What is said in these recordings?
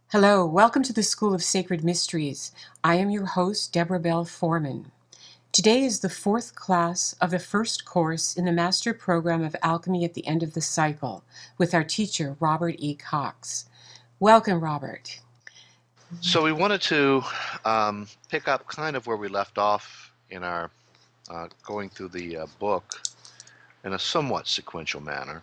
Hello, welcome to the School of Sacred Mysteries. I am your host, Deborah Bell Foreman. Today is the fourth class of the first course in the Master Program of Alchemy at the End of the Cycle with our teacher, Robert E. Cox. Welcome, Robert. So we wanted to pick up kind of where we left off in our going through the book in a somewhat sequential manner.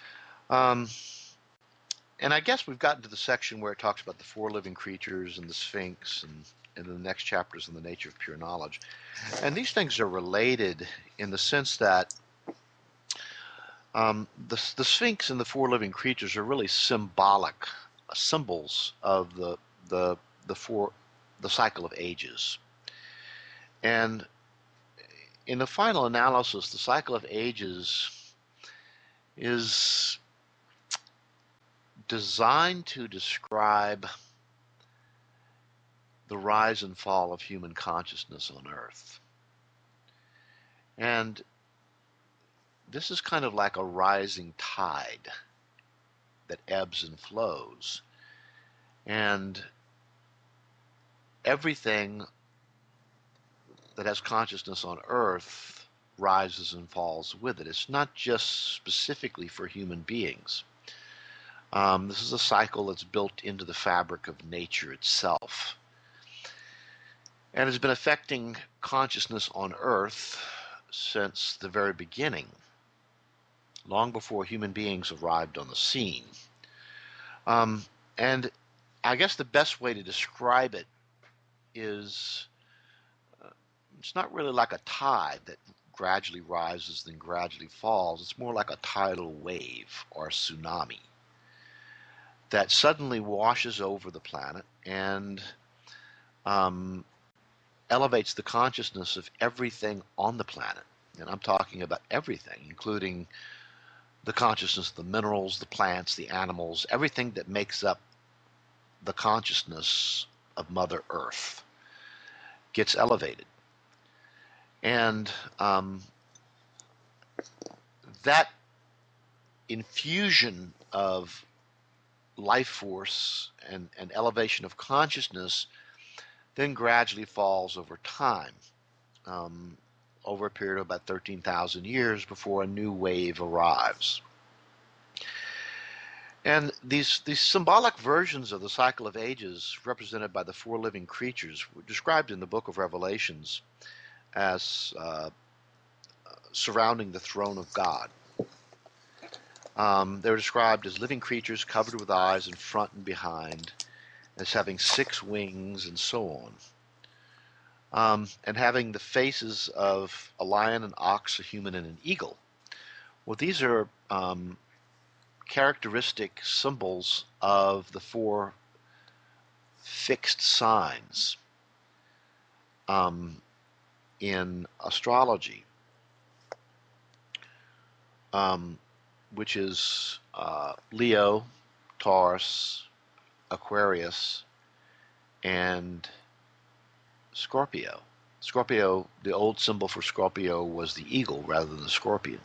And I guess we've gotten to the section where it talks about the four living creatures and the Sphinx, and in the next chapters in the nature of pure knowledge. And these things are related in the sense that the Sphinx and the four living creatures are really symbolic symbols of the the cycle of ages. And in the final analysis, the cycle of ages is designed to describe the rise and fall of human consciousness on Earth. And this is kind of like a rising tide that ebbs and flows. And everything that has consciousness on Earth rises and falls with it. It's not just specifically for human beings. This is a cycle that's built into the fabric of nature itself, and has been affecting consciousness on Earth since the very beginning, long before human beings arrived on the scene. And I guess the best way to describe it is it's not really like a tide that gradually rises then gradually falls. It's more like a tidal wave or a tsunami that suddenly washes over the planet and elevates the consciousness of everything on the planet. And I'm talking about everything, including the consciousness of the minerals, the plants, the animals, everything that makes up the consciousness of Mother Earth gets elevated. And that infusion of life force and elevation of consciousness then gradually falls over time, over a period of about 13,000 years before a new wave arrives. And these symbolic versions of the cycle of ages, represented by the four living creatures, were described in the book of Revelations as surrounding the throne of God. They're described as living creatures covered with eyes in front and behind, as having 6 wings and so on, and having the faces of a lion, an ox, a human, and an eagle. Well, these are characteristic symbols of the 4 fixed signs in astrology, which is Leo, Taurus, Aquarius, and Scorpio. Scorpio, the old symbol for Scorpio was the eagle rather than the scorpion.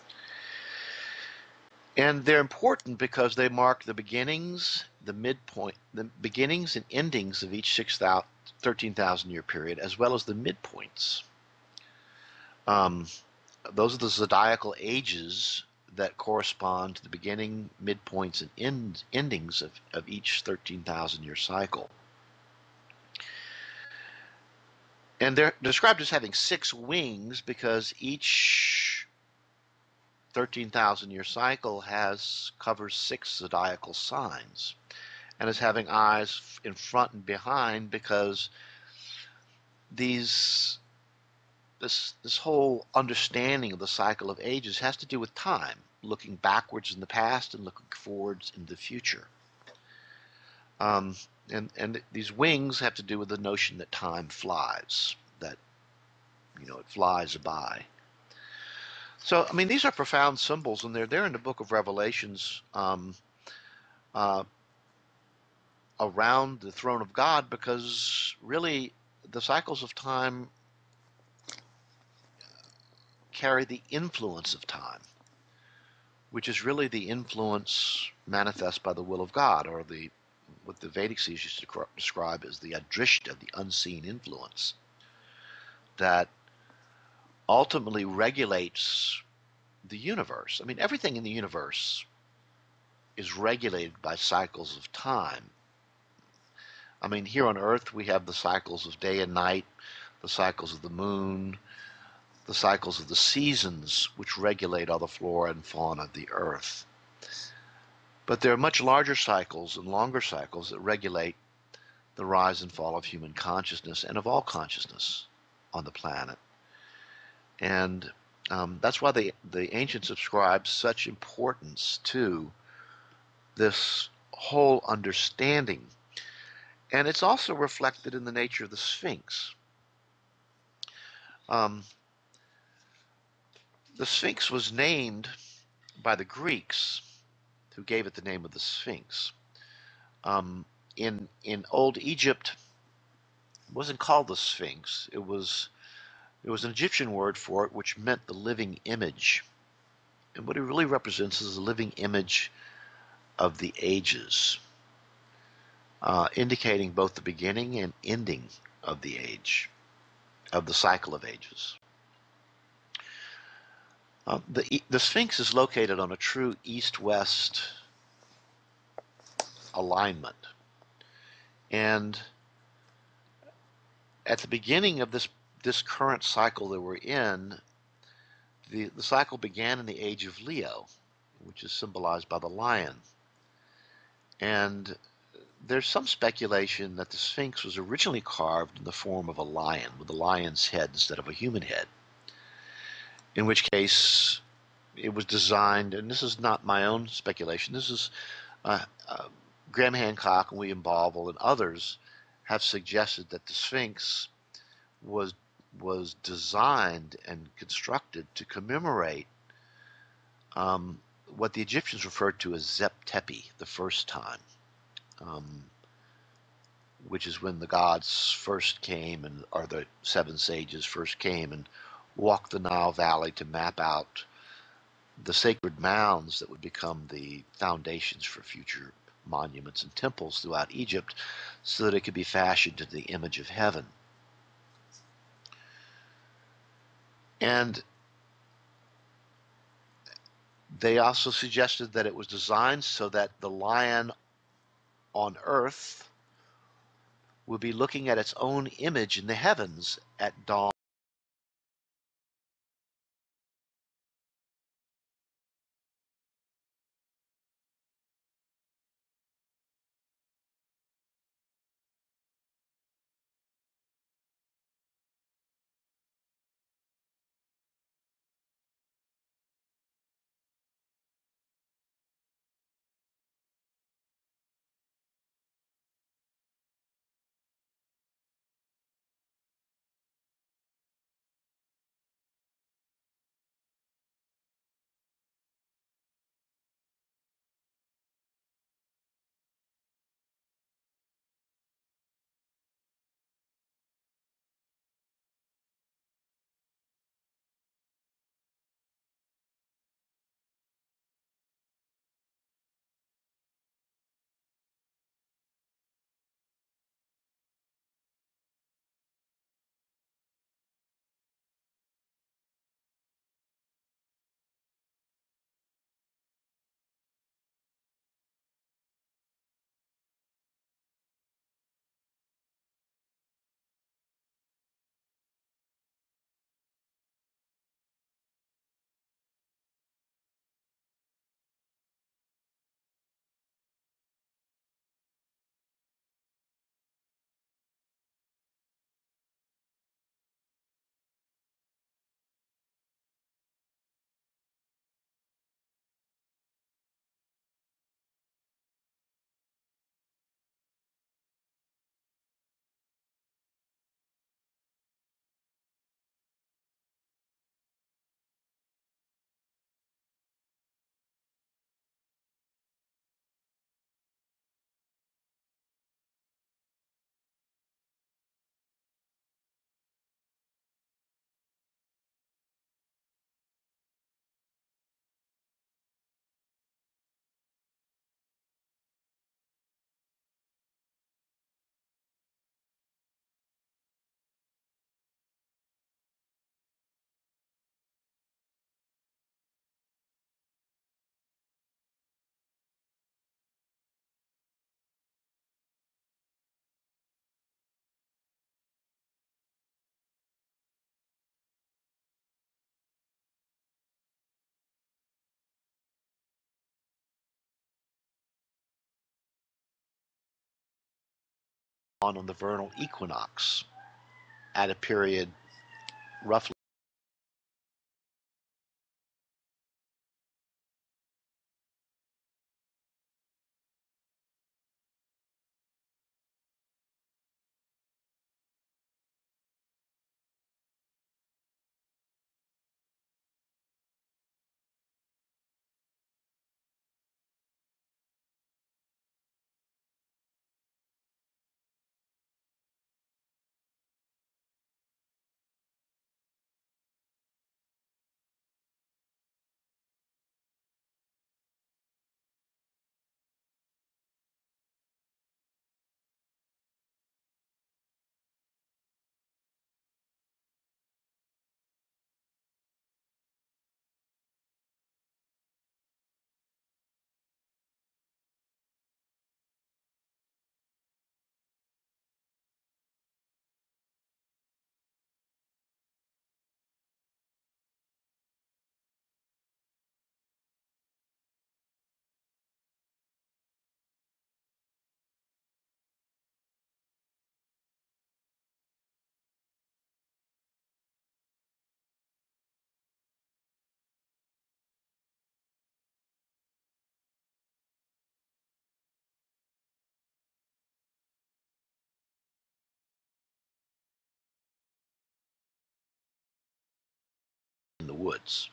And they're important because they mark the beginnings, the midpoint, the beginnings and endings of each 13,000 year period, as well as the midpoints. Those are the zodiacal ages that correspond to the beginning, midpoints, and endings of each 13,000 year cycle. And they're described as having 6 wings because each 13,000 year cycle covers 6 zodiacal signs, and is having eyes in front and behind because this whole understanding of the cycle of ages has to do with time, looking backwards in the past and looking forwards in the future. And these wings have to do with the notion that time flies, that it flies by. So, I mean, these are profound symbols, and they're there in the book of Revelations around the throne of God, because really the cycles of time carry the influence of time, which is really the influence manifest by the will of God, or the what the Vedic seers used to describe as the adrishta, the unseen influence, that ultimately regulates the universe. I mean, everything in the universe is regulated by cycles of time. I mean, here on Earth, we have the cycles of day and night, the cycles of the moon, the cycles of the seasons, which regulate all the flora and fauna of the Earth. But there are much larger cycles and longer cycles that regulate the rise and fall of human consciousness and of all consciousness on the planet. And that's why the ancients ascribed such importance to this whole understanding. And it's also reflected in the nature of the Sphinx. Um, the Sphinx was named by the Greeks, who gave it the name of the Sphinx. In Old Egypt, it wasn't called the Sphinx. It was an Egyptian word for it, which meant the living image. And what it really represents is the living image of the ages, indicating both the beginning and ending of the age, of the cycle of ages. The Sphinx is located on a true east-west alignment. And at the beginning of this current cycle that we're in, the cycle began in the age of Leo, which is symbolized by the lion. And there's some speculation that the Sphinx was originally carved in the form of a lion, with a lion's head instead of a human head. In which case, it was designed, and this is not my own speculation, this is Graham Hancock and William Bauval and others have suggested that the Sphinx was designed and constructed to commemorate what the Egyptians referred to as Zep Tepi, the first time, which is when the gods first came, and or the seven sages first came and walked the Nile Valley to map out the sacred mounds that would become the foundations for future monuments and temples throughout Egypt, so that it could be fashioned into the image of heaven. And they also suggested that it was designed so that the lion on earth would be looking at its own image in the heavens at dawn. on the vernal equinox at a period roughly in the woods.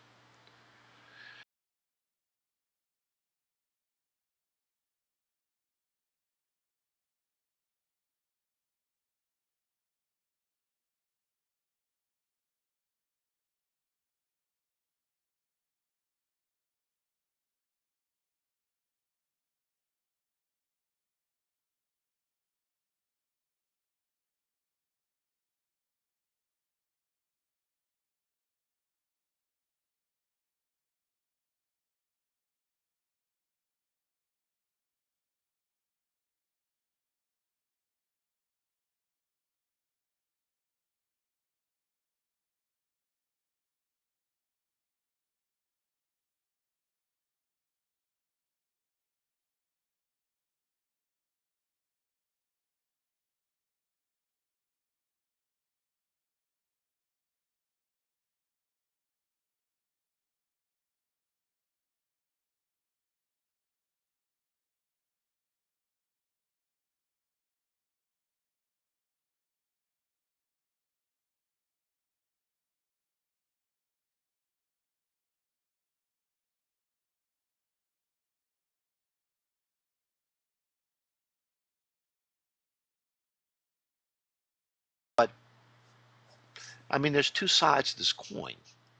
But I mean, there's two sides to this coin.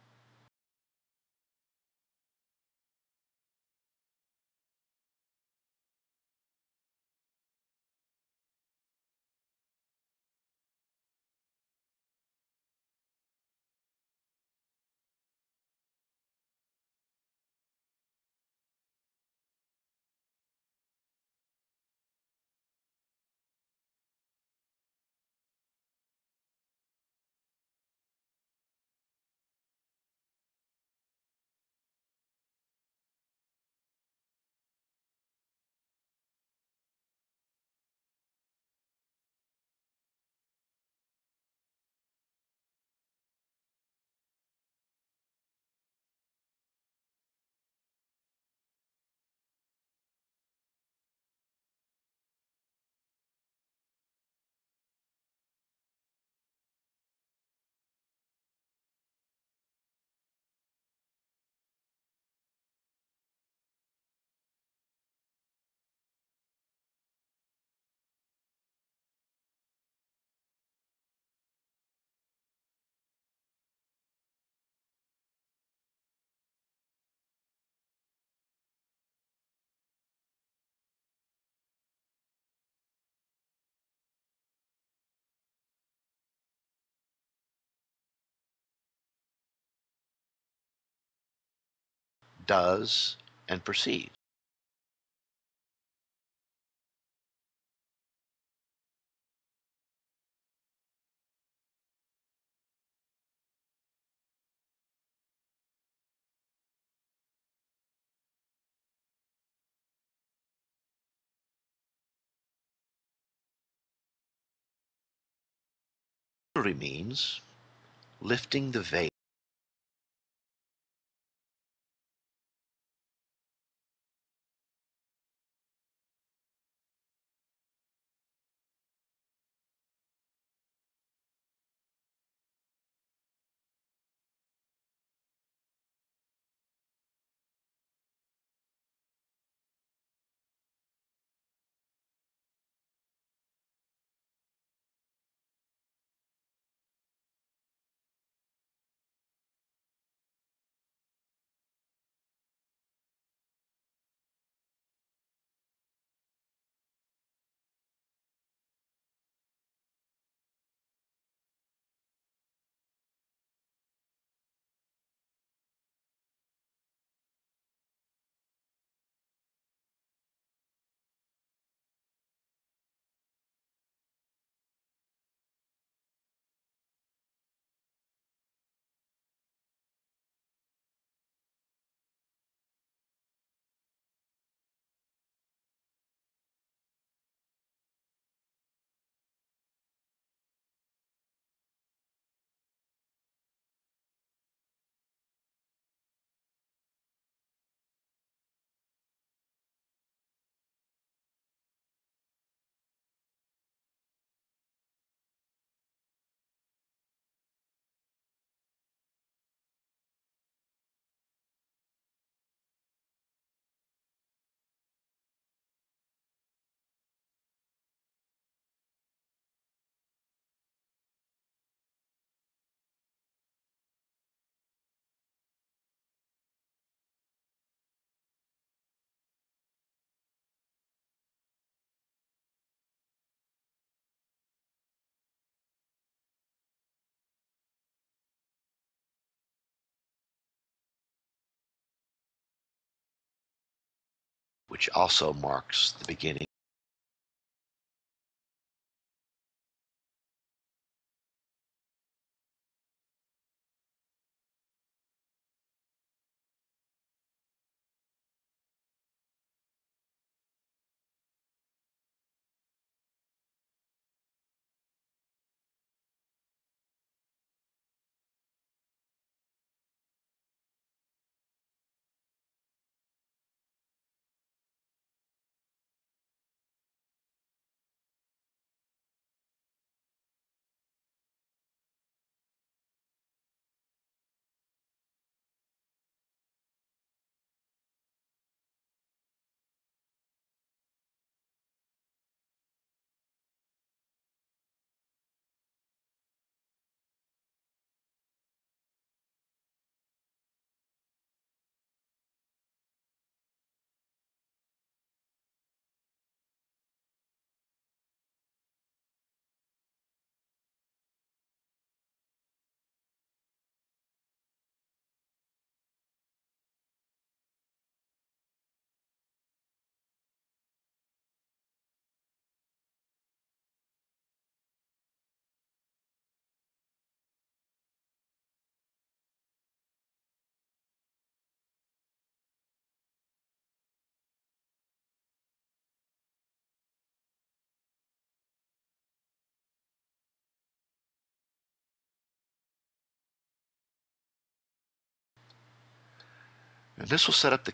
Does and perceives. literally means lifting the veil, which also marks the beginning and this will set up the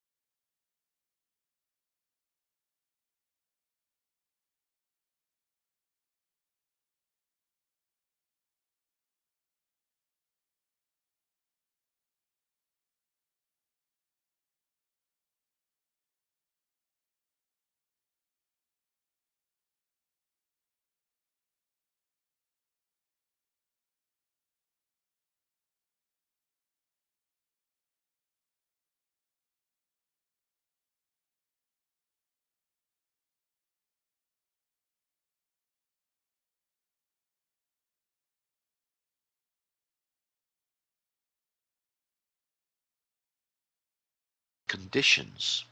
conditions.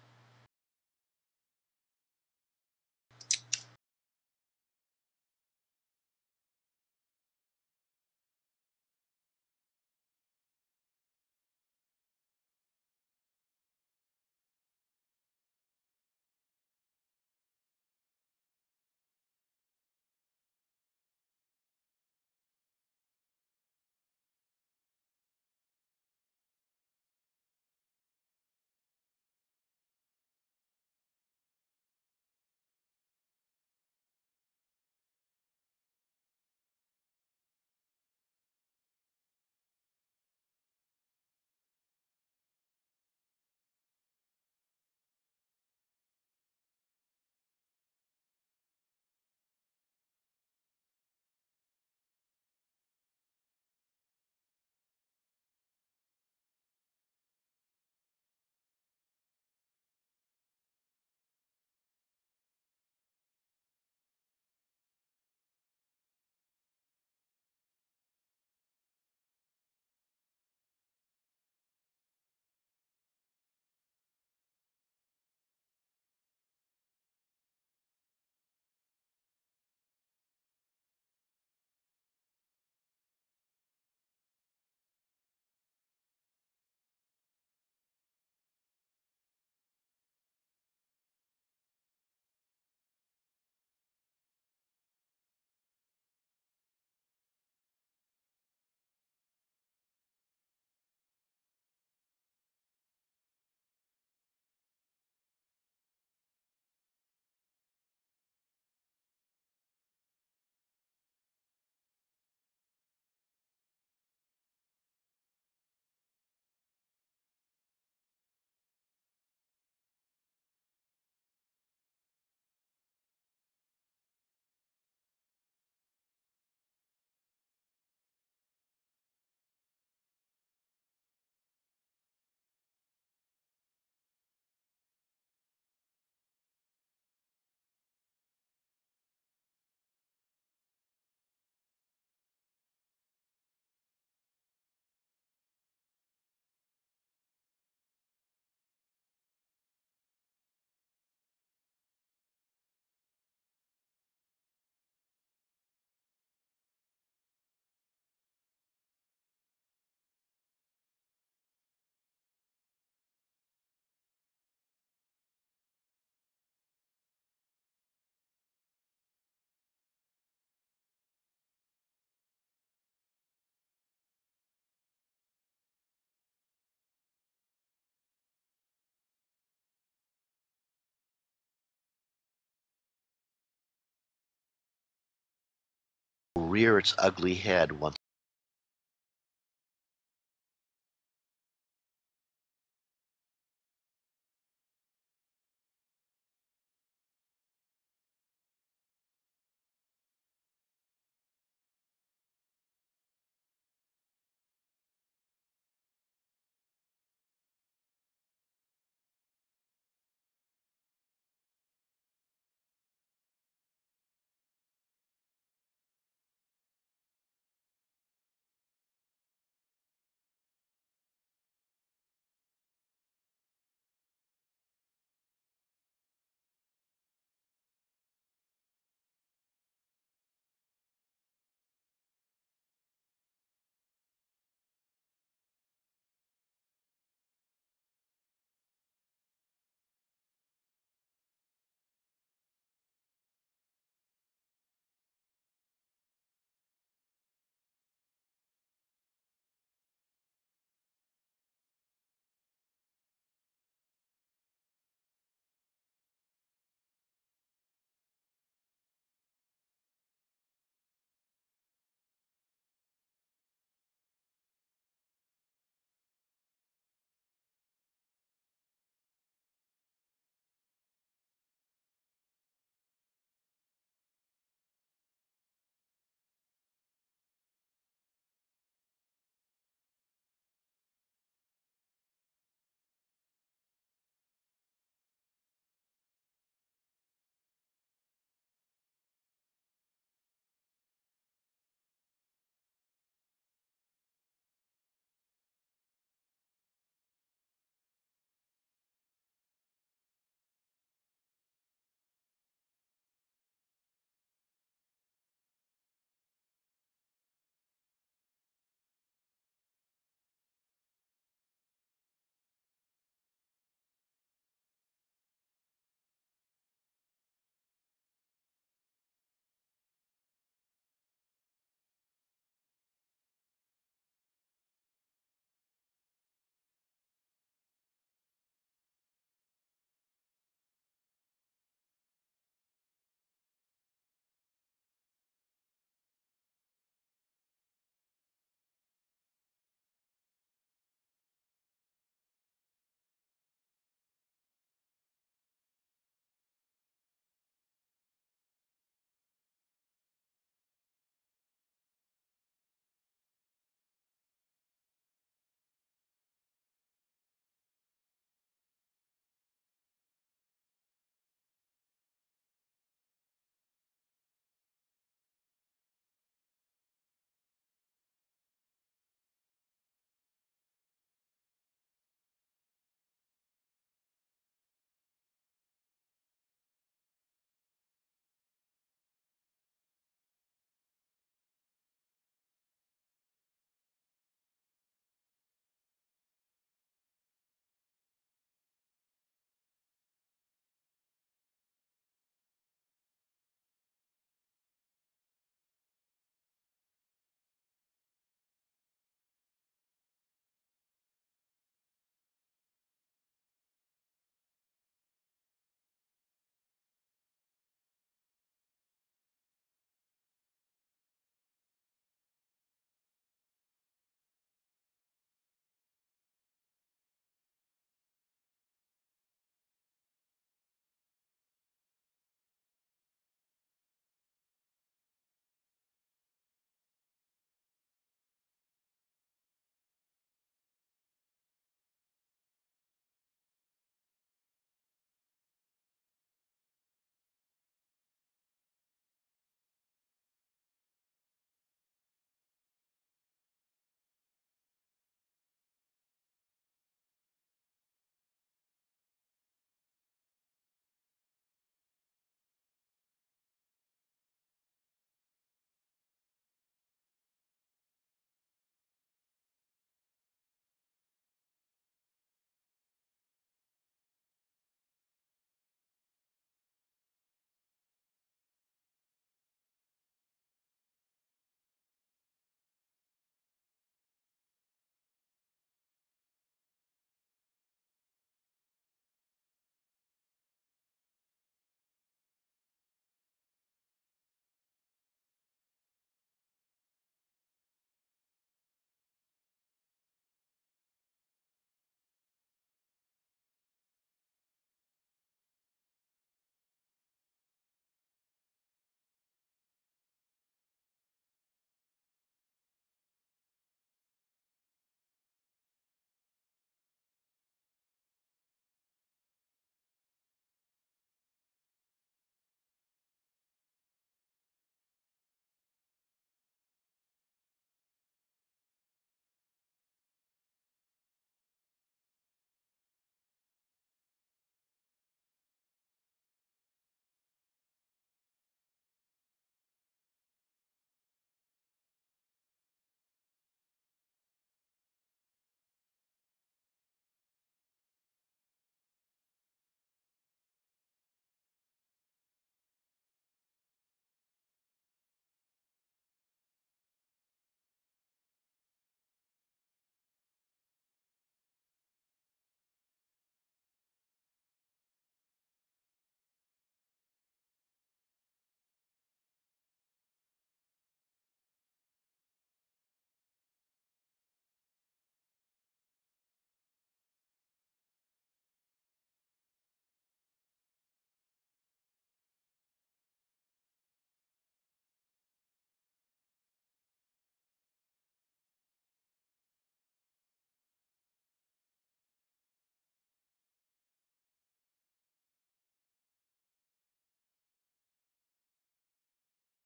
will rear its ugly head once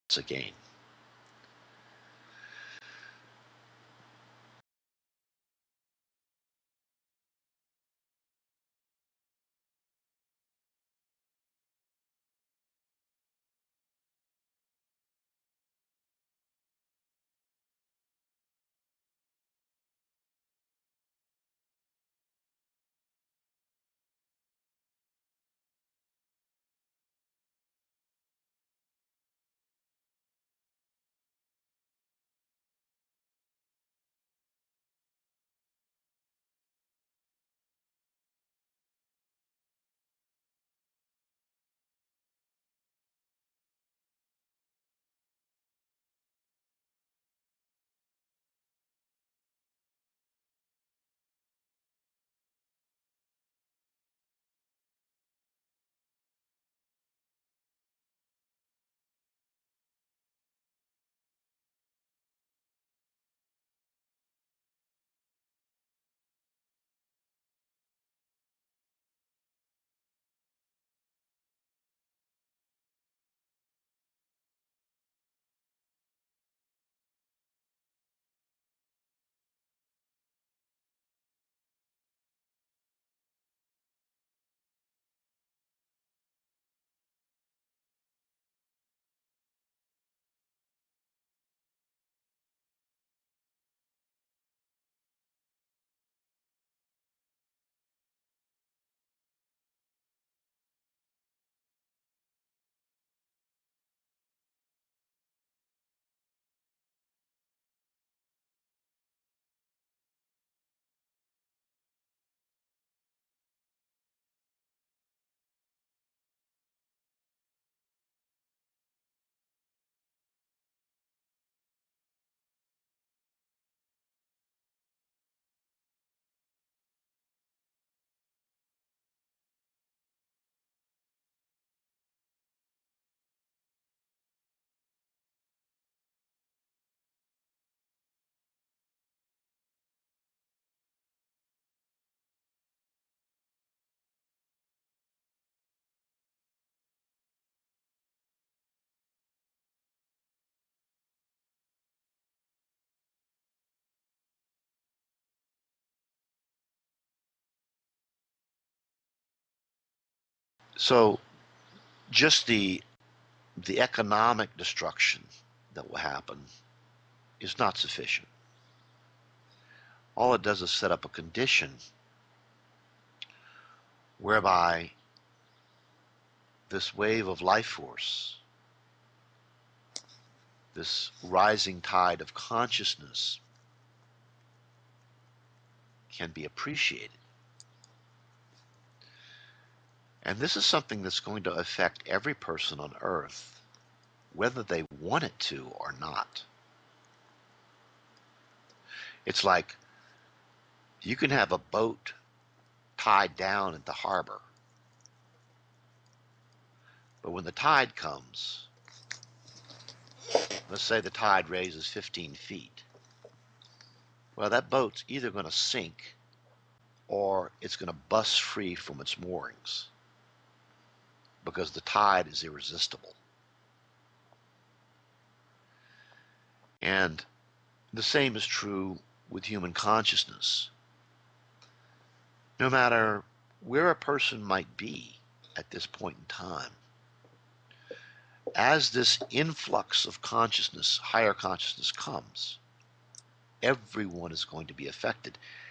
again. So just the economic destruction that will happen is not sufficient. All it does is set up a condition whereby this wave of life force, this rising tide of consciousness, can be appreciated. And this is something that's going to affect every person on earth, whether they want it to or not. It's like you can have a boat tied down at the harbor, but when the tide comes, let's say the tide raises 15 feet, well, that boat's either going to sink or it's going to bust free from its moorings because the tide is irresistible. And the same is true with human consciousness. No matter where a person might be at this point in time, as this influx of consciousness, higher consciousness comes, everyone is going to be affected.